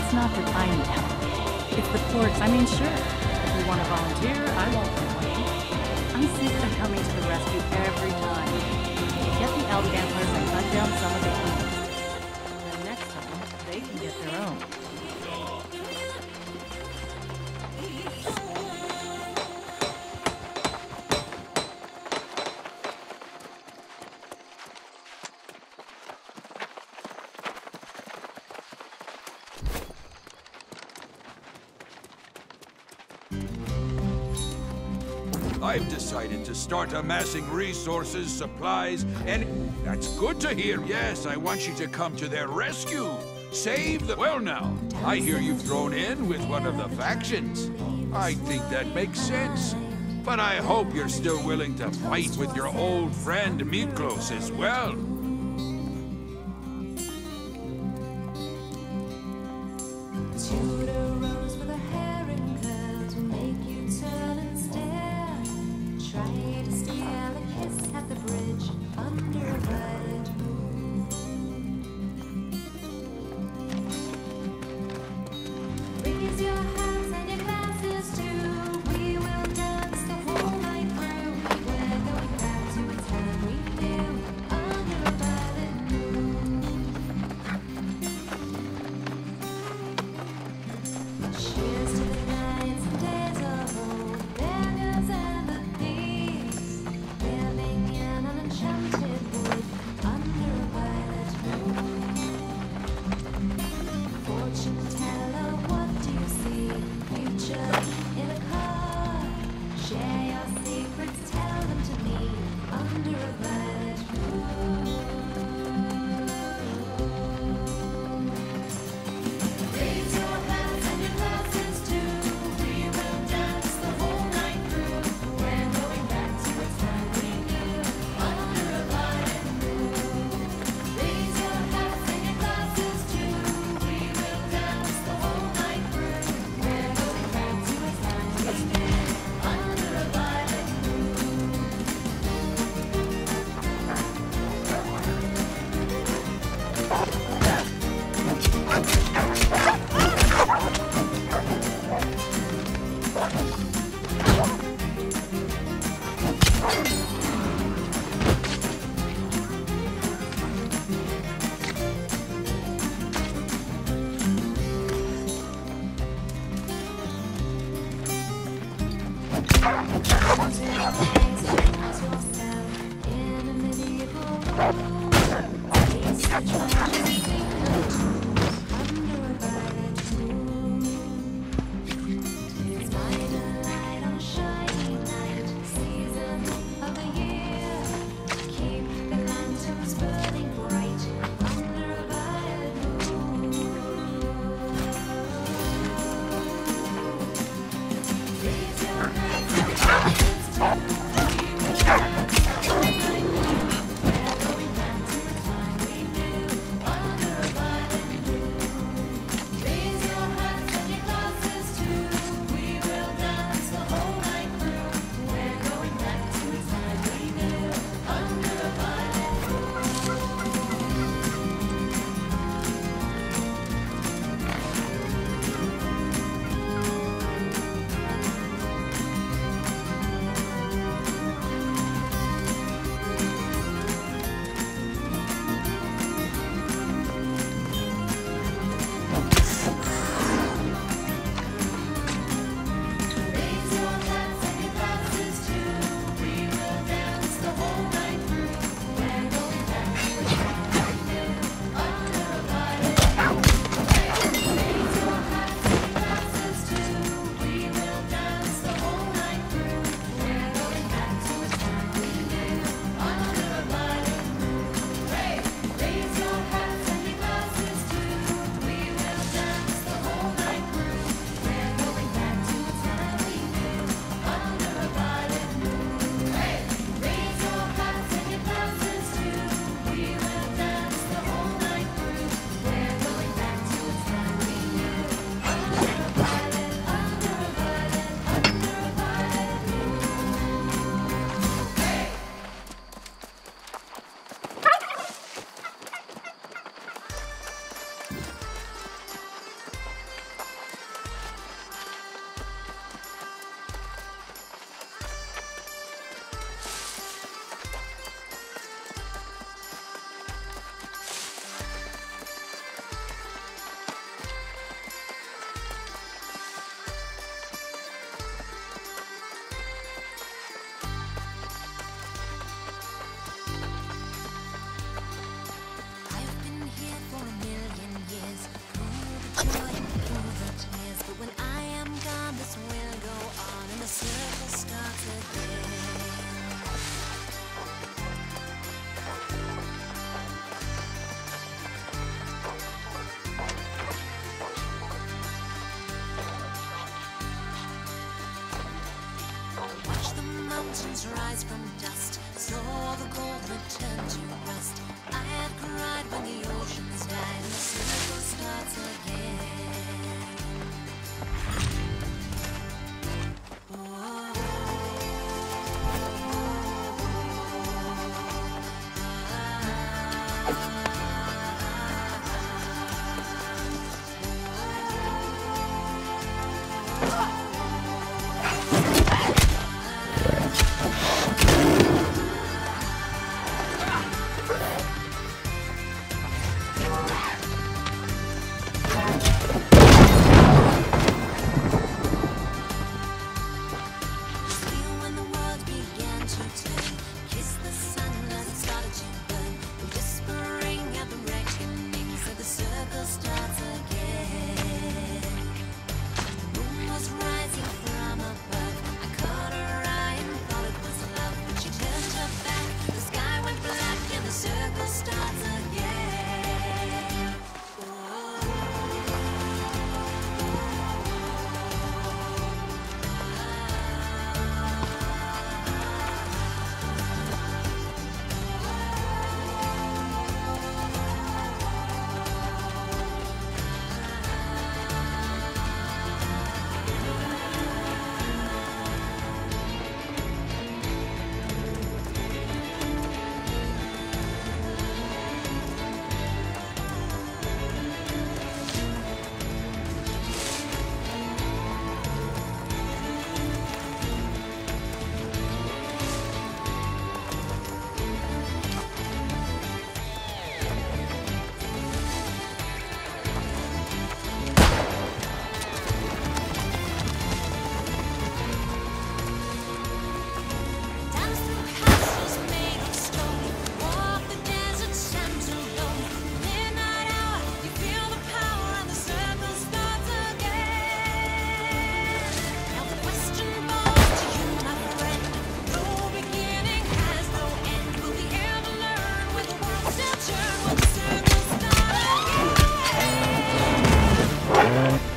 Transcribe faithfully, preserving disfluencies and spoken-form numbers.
It's not that I need help. It's the ports. I mean, sure. If you want to volunteer, I won't complain. I'm sick of coming to the rescue every time. Get the elk antlers and cut down some of the eaves. Then next time, they can get their own. I've decided to start amassing resources, supplies, and that's good to hear. Yes, I want you to come to their rescue. Save the... Well now, I hear you've thrown in with one of the factions. I think that makes sense. But I hope you're still willing to fight with your old friend Miklos as well. mountains rise from dust, saw the gold return to rust. I have cried when the oceans died, and the circle starts again. Yeah.